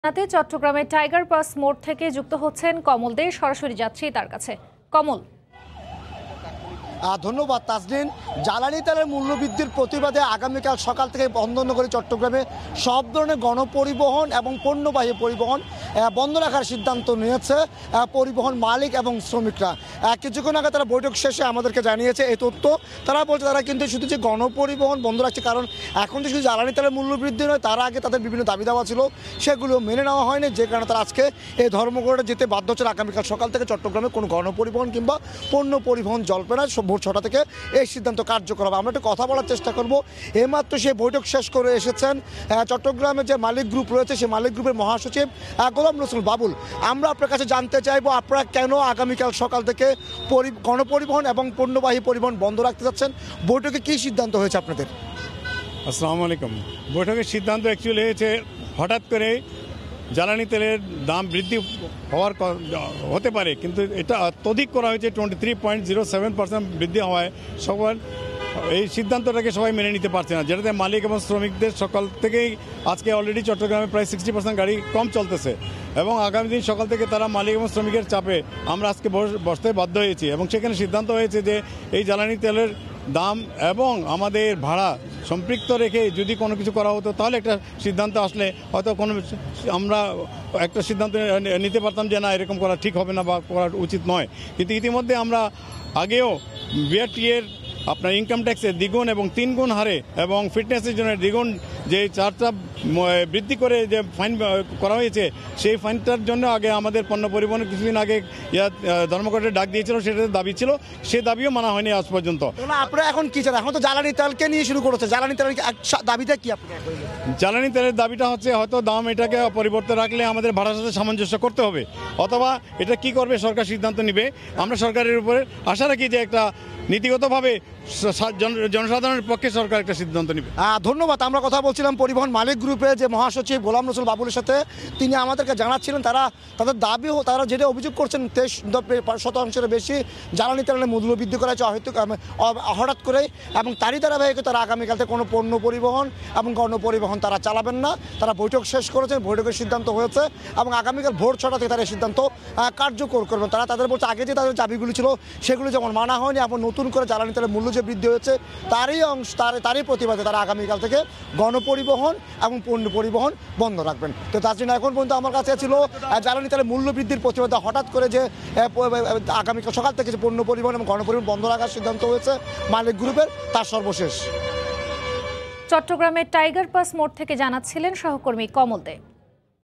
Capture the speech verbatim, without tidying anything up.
রাতে চট্টগ্রামের tiger pass মোড় থেকে যুক্ত হচ্ছেন কমল দে, সরাসরি যাচ্ছি তার কাছে। কমল, ধন্যবাদ তাজনীন। জ্বালানি তেলের মূল্যবৃদ্ধির প্রতিবাদে আগামীকাল সকাল থেকে বন্দরনগরী চট্টগ্রামে সব ধরনের গণপরিবহন এবং পণ্যবাহী পরিবহন বন্ধ রাখার সিদ্ধান্ত নিয়েছে পরিবহন মালিক এবং শ্রমিকরা। কিছুক্ষণ আগে তারা বৈঠক শেষে আমাদেরকে জানিয়েছে এই তথ্য। তারা বলছে তারা কিন্তু শুধু যে গণপরিবহন বন্ধ রাখছে, কারণ এখন তো শুধু জ্বালানি তেলের মূল্যবৃদ্ধি নয়, তারা আগে তাদের বিভিন্ন দাবি দাওয়া ছিল, সেগুলো মেনে নেওয়া হয়নি, যে কারণে তারা আজকে এই ধর্মঘটে যেতে বাধ্য হচ্ছে। আগামীকাল সকাল থেকে চট্টগ্রামে কোনো গণপরিবহন কিংবা পণ্য পরিবহন চলবে না, ভোর ছটা থেকে এই সিদ্ধান্ত কার্যকর হবে। আমরা একটু কথা বলার চেষ্টা করব। এইমাত্র সে বৈঠক শেষ করে এসেছেন চট্টগ্রামের যে মালিক গ্রুপ রয়েছে, সেই মালিক গ্রুপের মহাসচিব গোলাম রসুল বাবুল। আমরা আপনার কাছে জানতে চাইবো, আপনারা কেন আগামীকাল সকাল থেকে গণপরিবহন এবং পণ্যবাহী পরিবহন বন্ধ রাখতে যাচ্ছেন? বৈঠকে কি সিদ্ধান্ত হয়েছে আপনাদের? আসসালামু আলাইকুম। বৈঠকের সিদ্ধান্ত অ্যাকচুয়ালি হয়েছে হঠাৎ করে জ্বালানি তেলের দাম বৃদ্ধি হওয়ার হতে পারে, কিন্তু এটা অত্যধিক করা হয়েছে। Twenty three point zero seven percent বৃদ্ধি হওয়ায় সবার এই সিদ্ধান্তটাকে সবাই মেনে নিতে পারছে না, যেটাতে মালিক এবং শ্রমিকদের সকাল থেকেই আজকে অলরেডি চট্টগ্রামে প্রায় সিক্সটি পার্সেন্ট গাড়ি কম চলতেছে এবং আগামী দিন সকাল থেকে তারা মালিক এবং শ্রমিকের চাপে আমরা আজকে বসতে বাধ্য হয়েছি। এবং সেখানে সিদ্ধান্ত হয়েছে যে এই জ্বালানি তেলের দাম এবং আমাদের ভাড়া সম্পৃক্ত রেখে যদি কোনো কিছু করা হতো, তাহলে একটা সিদ্ধান্ত আসলে হয়তো কোনো আমরা একটা সিদ্ধান্ত নিতে পারতাম যে না, এরকম করা ঠিক হবে না বা করা উচিত নয়। কিন্তু ইতিমধ্যে আমরা আগেও বিআরটি এর আপনার ইনকাম ট্যাক্সের দ্বিগুণ এবং তিন গুণ হারে এবং ফিটনেসের জন্য দ্বিগুণ যে চার্জটা বৃদ্ধি করে যে ফাইন করা হয়েছে, সেই ফাইনটার জন্য আগে আমাদের পণ্য পরিবহন কিছুদিন আগে ইয়া ধর্মঘটের ডাক দিয়েছিল, সেটাতে দাবি ছিল, সে দাবিও মানা হয়নি আজ পর্যন্ত। আপনারা এখন কি চান? এখন তো জ্বালানি তেলকে নিয়ে শুরু করেছে, জ্বালানি তেলের দাবিটা কি? জ্বালানি তেলের দাবিটা হচ্ছে হয়তো দাম এটাকে পরিবর্তন রাখলে আমাদের ভাড়ার সাথে সামঞ্জস্য করতে হবে, অথবা এটা কি করবে সরকার সিদ্ধান্ত নেবে। আমরা সরকারের উপরে আশা রাখি যে একটা নীতিগতভাবে জনসাধারণের পক্ষে সরকার একটা সিদ্ধান্ত নেবে। ধন্যবাদ। আমরা কথা বলছিলাম পরিবহন মালিক গ্রুপের যে মহাসচিব গোলাম রসুল বাবুলের সাথে। তিনি আমাদেরকে জানাচ্ছিলেন তারা তাদের দাবি, তারা যেটা অভিযোগ করছেন তেইশ শতাংশের বেশি জ্বালানি তেলের মূল্য বৃদ্ধি করা হয়েছে হয়তো হঠাৎ করে, এবং তারই ধারাবাহিকে তারা আগামীকাল থেকে কোনো পণ্য পরিবহন এবং গণপরিবহন তারা চালাবেন না। তারা বৈঠক শেষ করেছেন, বৈঠকের সিদ্ধান্ত হয়েছে এবং আগামীকাল ভোর ছটা থেকে তারা এই সিদ্ধান্ত কার্যকর করবেন। তারা তাদের বলছে আগে যে তাদের দাবিগুলি ছিল সেগুলো যেমন মানা হয়নি, এবং নতুন করে জ্বালানি তেলের মূল্য যে বৃদ্ধি হয়েছে তারই অংশ তার তারই প্রতিবাদে তারা আগামীকাল থেকে গণপরিবহন এবং পণ্য পরিবহন বন্ধ রাখবেন। তো তার জন্য এখন পর্যন্ত আমার কাছে ছিল জ্বালানি তেলের মূল্য বৃদ্ধির প্রতিবাদে হঠাৎ করে যে আগামীকাল সকাল থেকে যে পণ্য পরিবহন এবং গণপরিবহন বন্ধ রাখার সিদ্ধান্ত হয়েছে মালিক গ্রুপের, তার সর্বশেষ। চট্টগ্রামের টাইগার পাস মোড় থেকে জানাচ্ছিলেন সহকর্মী কমল দে।